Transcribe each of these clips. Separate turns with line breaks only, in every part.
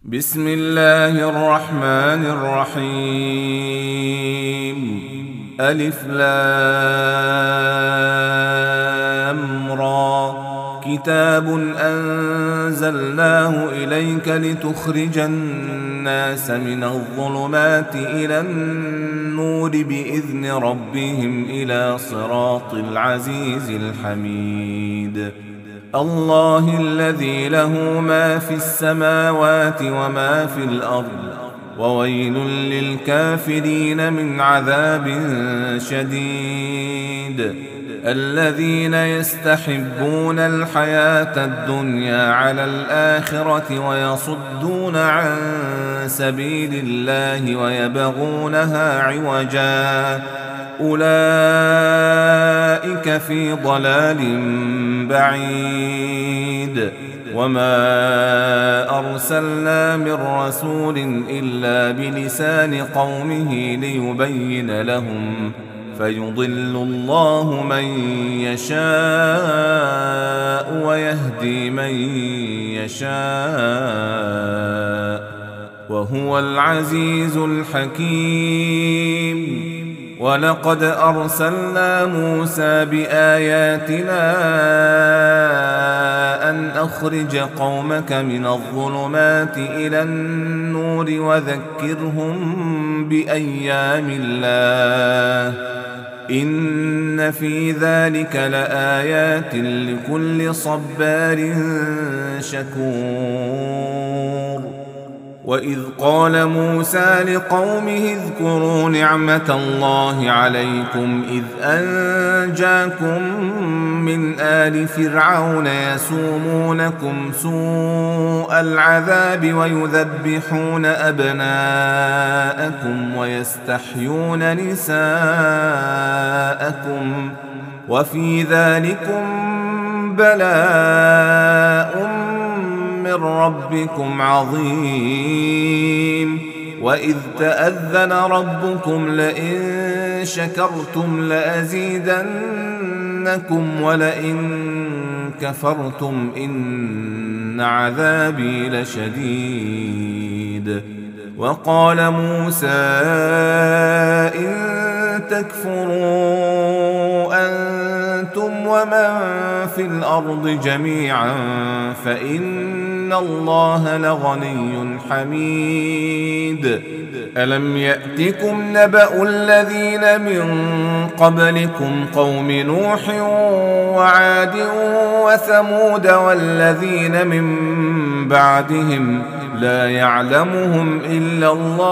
بسم الله الرحمن الرحيم. ألف لام را. كتاب أنزلناه إليك لتخرج الناس من الظلمات إلى النور بإذن ربهم إلى صراط العزيز الحميد. الله الذي له ما في السماوات وما في الأرض، وويل للكافرين من عذاب شديد. الذين يستحبون الحياة الدنيا على الآخرة ويصدون عن سبيل الله ويبغونها عوجا، أولئك في ضلال بعيد. وما أرسلنا من رسول إلا بلسان قومه ليبين لهم، فيضل الله من يشاء ويهدي من يشاء، وهو العزيز الحكيم. ولقد أرسلنا موسى بآياتنا أن أخرج قومك من الظلمات إلى النور وذكرهم بأيام الله، إن في ذلك لآيات لكل صبار شكور. وإذ قال موسى لقومه اذكروا نعمة الله عليكم إذ أنجاكم من آل فرعون يسومونكم سوء العذاب ويذبحون أبناءكم ويستحيون نساءكم، وفي ذلكم بلاء من ربكم عظيم. وإذ تأذن ربكم لئن شكرتم لأزيدنكم ولئن كفرتم إن عذابي لشديد. وقال موسى إن تكفروا أنتم ومن في الأرض جميعا فإن الله لغني حميد. ألم يأتكم نبأ الذين من قبلكم قوم نوح وعاد وثمود والذين من بعدهم لا يعلمهم إلا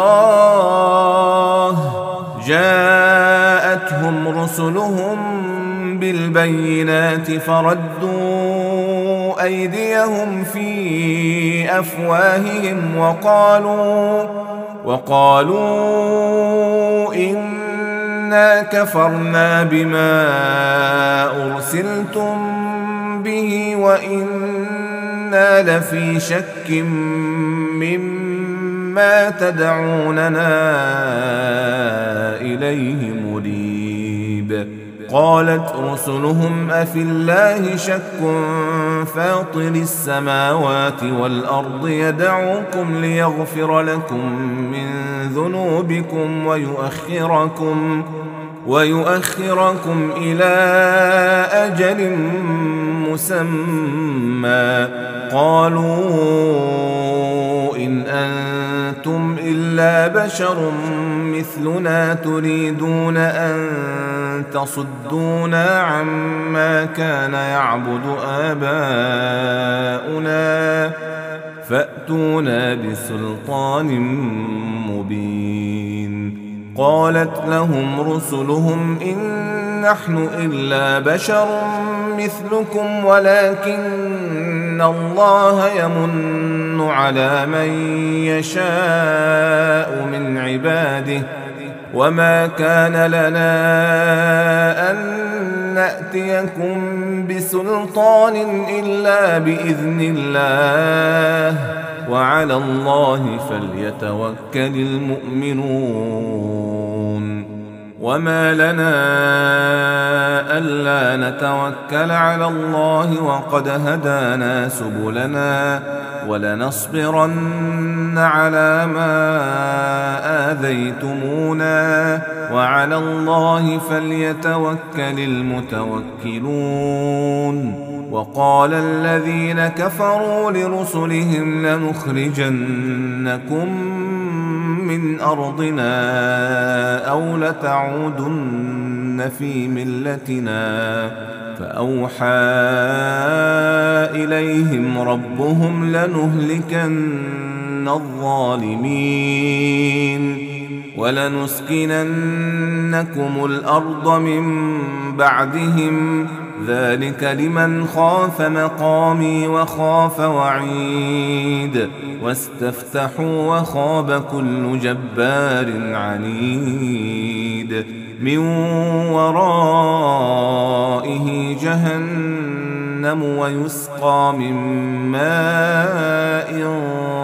الله، جاءتهم رسلهم بالبينات فردوا أيديهم في أفواههم وقالوا إنا كفرنا بما أرسلتم به وإنا لفي شك مما تدعوننا إليه مريب. قالت رسلهم أفي الله شك فاطر السماوات والأرض يدعوكم ليغفر لكم من ذنوبكم ويؤخركم إلى أجل مسمى. قالوا إن أنتم إلا بشر مثلنا تريدون أن تصدونا عما كان يعبد آباؤنا فأتونا بسلطان مبين. قالت لهم رسلهم إن نحن إلا بشر مثلكم ولكن الله يمن على من يشاء من عباده، وما كان لنا أن نأتيكم بسلطان إلا بإذن الله، وعلى الله فليتوكل المؤمنون. وما لنا ألا نتوكل على الله وقد هدانا سبلنا ولنصبرن على ما آذيتمونا وعلى الله فليتوكل المتوكلون. وقال الذين كفروا لرسلهم لنخرجنكم من أرضنا أو لتعودن في ملتنا فأوحى إليهم ربهم لنهلكن الظالمين ولنسكننكم الأرض من بعدهم ذلك لمن خاف مقامي وخاف وعيد واستفتحوا وخاب كل جبار عنيد من ورائه جهنم ويسقى من ماء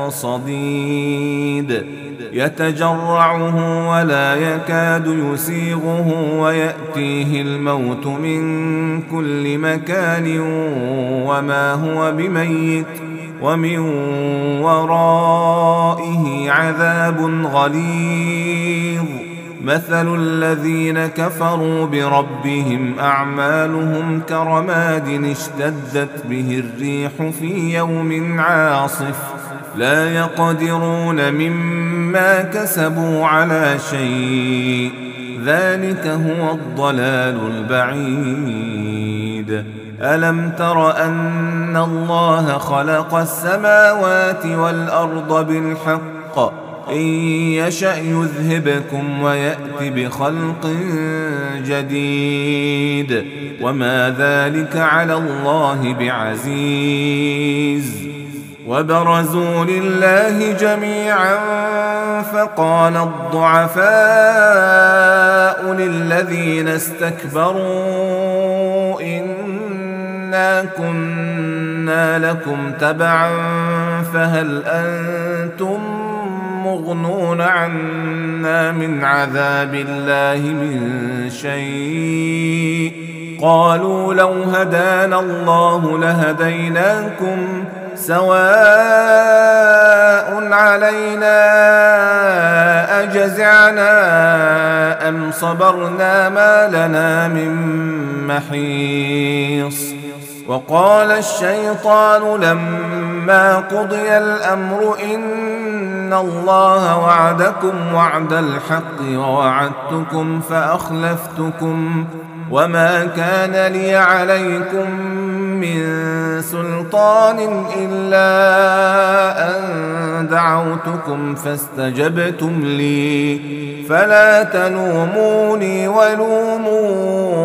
صديد يتجرعه ولا يكاد يسيغه ويأتيه الموت من كل مكان وما هو بميت ومن ورائه عذاب غليظ. مثل الذين كفروا بربهم أعمالهم كرماد اشتدت به الريح في يوم عاصف لا يقدرون مما كسبوا على شيء ذلك هو الضلال البعيد. ألم تر أن الله خلق السماوات والأرض بالحق إن يشأ يذهبكم ويأت بخلق جديد وما ذلك على الله بعزيز. وبرزوا لله جميعا فقال الضعفاء للذين استكبروا إنا كنا لكم تبعا فهل أنتم مغنون عنا من عذاب الله من شيء قالوا لو هدانا الله لهديناكم سواء علينا أجزعنا أم صبرنا ما لنا من محيص. وقال الشيطان لما قضي الأمر إن الله وعدكم وعد الحق ووعدتكم فأخلفتكم وما كان لي عليكم من سلطان إلا أن دعوتكم فاستجبتم لي فلا تلوموني ولوموا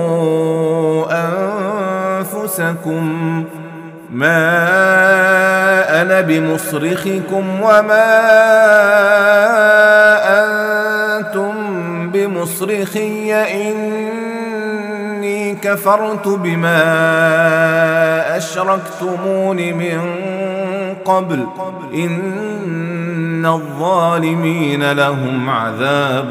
أنفسكم ما أنا بمصرخكم وما أنتم بمصرخي إني كفرت بما أشركتمون من قبل إن الظالمين لهم عذاب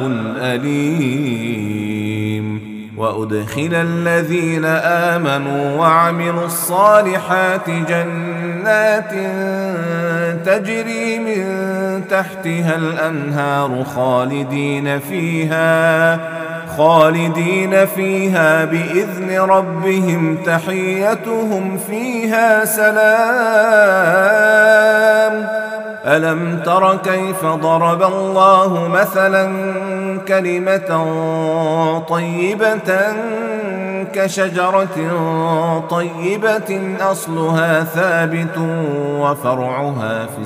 أليم. وأدخل الذين آمنوا وعملوا الصالحات جنات تجري من تحتها الأنهار خالدين فيها بإذن ربهم تحيتهم فيها سلام. ألم تر كيف ضرب الله مثلا كلمة طيبة كشجرة طيبة أصلها ثابت وفرعها في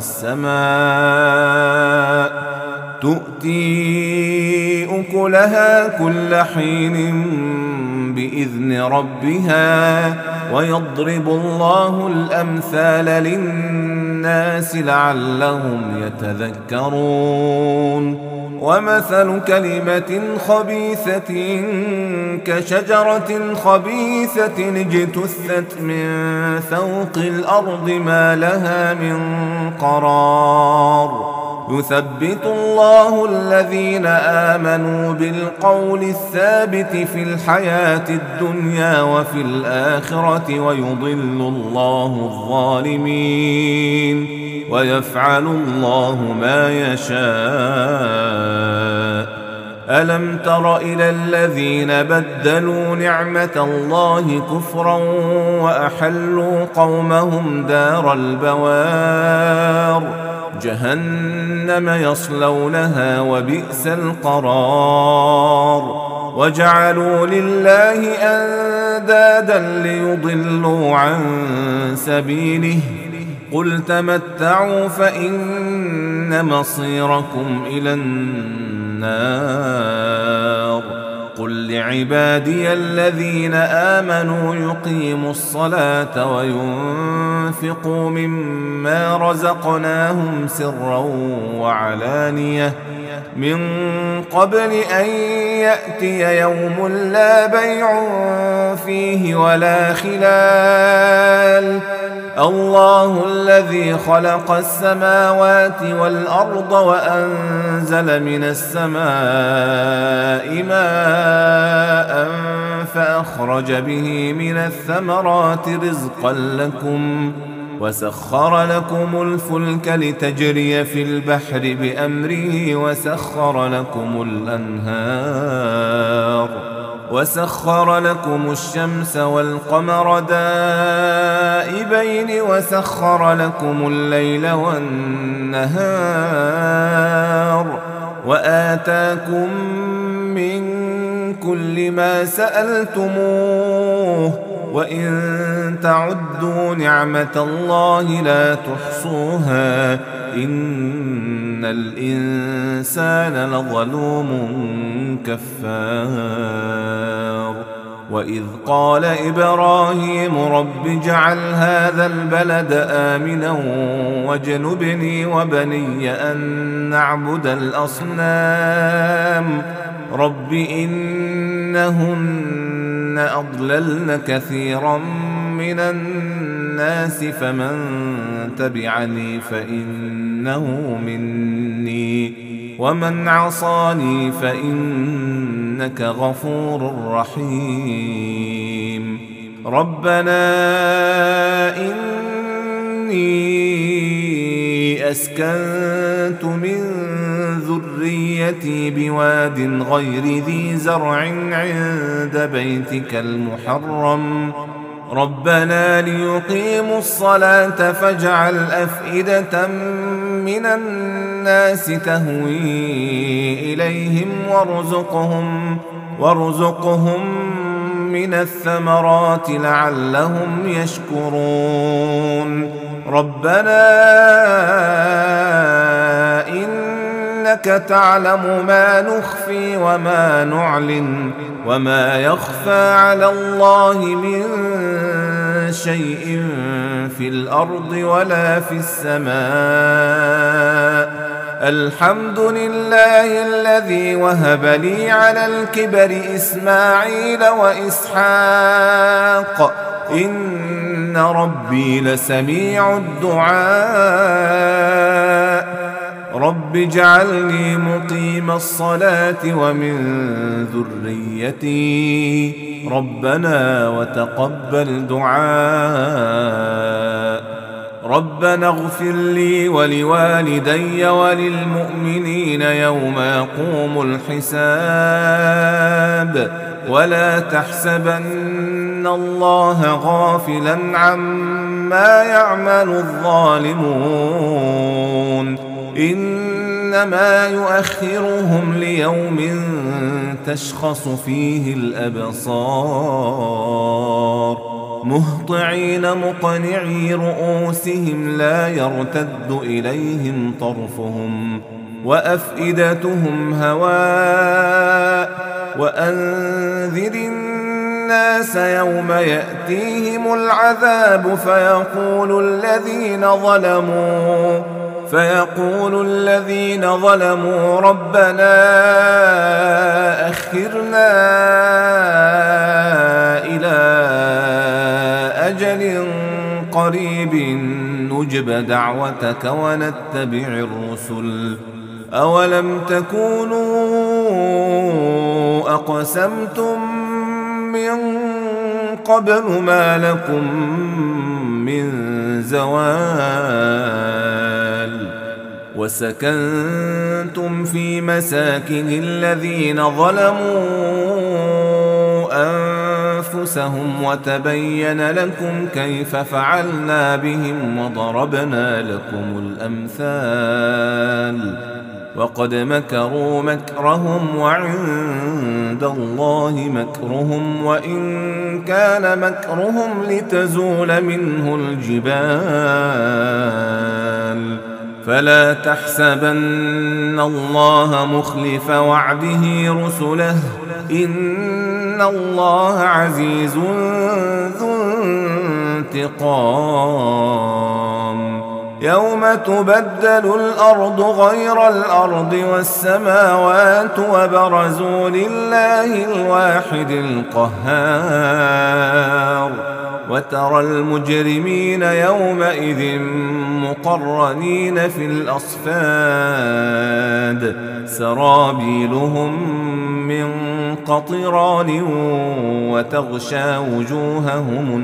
السماء تؤتي أكلها كل حين بإذن ربها ويضرب الله الأمثال للناس لعلهم يتذكرون. ومثل كلمة خبيثة كشجرة خبيثة اجتثت من فوق الأرض ما لها من قرار يثبت الله الذين آمنوا بالقول الثابت في الحياة الدنيا وفي الآخرة ويضل الله الظالمين ويفعل الله ما يشاء. ألم تر إلى الذين بدلوا نعمة الله كفرا وأحلوا قومهم دار البوار جهنم يصلونها وبئس القرار وجعلوا لله أندادا ليضلوا عن سبيله قل تمتعوا فإن مصيركم إلى النار قل لعبادي الذين آمنوا يقيموا الصلاة وينفقوا مما رزقناهم سرا وعلانية من قبل أن يأتي يوم لا بيع فيه ولا خلال الله الذي خلق السماوات والأرض وأنزل من السماء ماء فأخرج به من الثمرات رزقا لكم وسخر لكم الفلك لتجري في البحر بأمره وسخر لكم الشمس والقمر دائبين وسخر لكم الليل والنهار وآتاكم من كل ما سألتموه وإن تعدوا نعمة الله لا تحصوها إن الإنسان لظلوم كفار وإذ قال إبراهيم رب اجعل هذا البلد آمنا واجنبني وبني أن نعبد الأصنام رب إنهن أضللن كثيرا من الناس فمن تبعني فإنه مني ومن عصاني فإنك غفور رحيم ربنا إني أسكنت من ذريتي بواد غير ذي زرع عند بيتك المحرم ربنا ليقيموا الصلاة فاجعل أفئدة من الناس تهوي إليهم وارزقهم من الثمرات لعلهم يشكرون ربنا إنك تعلم ما نخفي وما نعلن وما يخفى على الله من شيء في الأرض ولا في السماء الحمد لله الذي وهب لي على الكبر إسماعيل وإسحاق إن ربي لسميع الدعاء رب اجعلني مقيم الصلاة ومن ذريتي ربنا وتقبل دعاء ربنا اغفر لي ولوالدي وللمؤمنين يوم يقوم الحساب ولا تحسبن الله غافلا عما يعمل الظالمون إنما يؤخرهم ليوم تشخص فيه الأبصار مهطعين مقنعي رؤوسهم لا يرتد إليهم طرفهم وأفئدتهم هواء وأنذر الناس يوم يأتيهم العذاب فيقول الذين ظلموا ربنا أخرنا إلى أجل قريب نجب دعوتك ونتبع الرسل أولم تكونوا أقسمتم من قبل ما لكم من زوال وسكنتم في مساكن الذين ظلموا أنفسهم وتبين لكم كيف فعلنا بهم وضربنا لكم الأمثال وقد مكروا مكرهم وعند الله مكرهم وإن كان مكرهم لتزول منه الجبال فلا تحسبن الله مخلف وعده رسله إن الله عزيز ذو انتقام يوم تبدل الأرض غير الأرض والسماوات وبرزوا لله الواحد القهار وترى المجرمين يومئذ مقرنين في الأصفاد سرابيلهم من قطران وتغشى وجوههم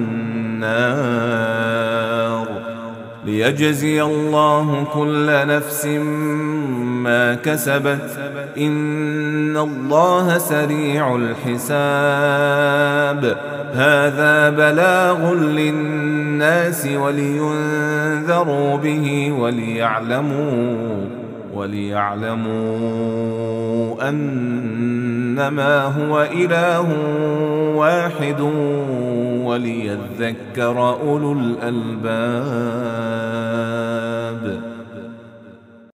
النار ليجزي الله كل نفس ما كسبت إن الله سريع الحساب هذا بلاغ للناس ولينذروا به وليعلموا أنما هو إله واحد وليذكر أولو الألباب